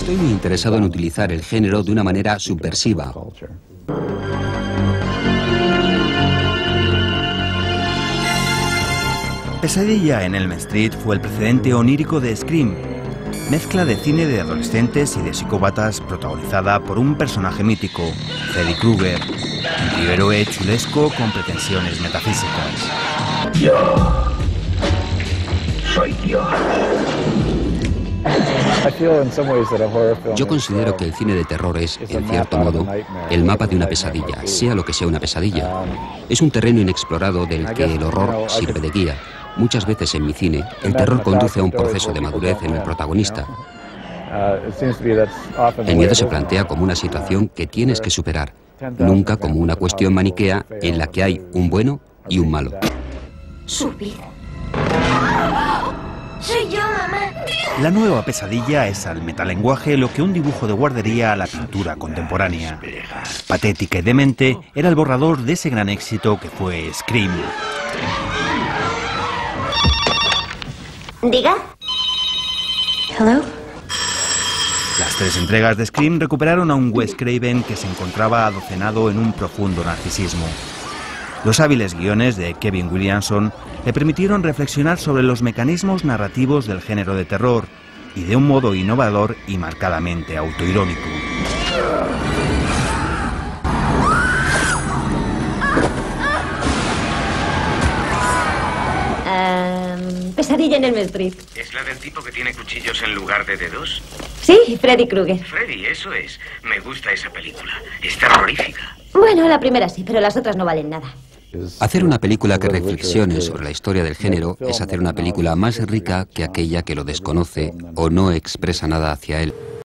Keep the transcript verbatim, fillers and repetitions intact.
Estoy muy interesado en utilizar el género de una manera subversiva. Pesadilla en Elm Street fue el precedente onírico de Scream, mezcla de cine de adolescentes y de psicópatas protagonizada por un personaje mítico, Freddy Krueger, un ciberhéroe chulesco con pretensiones metafísicas. Yo soy Dios. Yo considero que el cine de terror es, en cierto modo, el mapa de una pesadilla, sea lo que sea una pesadilla. Es un terreno inexplorado del que el horror sirve de guía. Muchas veces en mi cine, el terror conduce a un proceso de madurez en el protagonista. El miedo se plantea como una situación que tienes que superar, nunca como una cuestión maniquea en la que hay un bueno y un malo. Su vida. Soy yo, mamá. La nueva pesadilla es al metalenguaje lo que un dibujo de guardería a la pintura contemporánea. Patética y demente, era el borrador de ese gran éxito que fue Scream. Diga. Hello. Las tres entregas de Scream recuperaron a un Wes Craven que se encontraba adocenado en un profundo narcisismo. Los hábiles guiones de Kevin Williamson le permitieron reflexionar sobre los mecanismos narrativos del género de terror y de un modo innovador y marcadamente autoirónico. Um, pesadilla en Elm Street. ¿Es la del tipo que tiene cuchillos en lugar de dedos? Sí, Freddy Krueger. Freddy, eso es. Me gusta esa película. Es terrorífica. Bueno, la primera sí, pero las otras no valen nada. Hacer una película que reflexione sobre la historia del género es hacer una película más rica que aquella que lo desconoce o no expresa nada hacia él.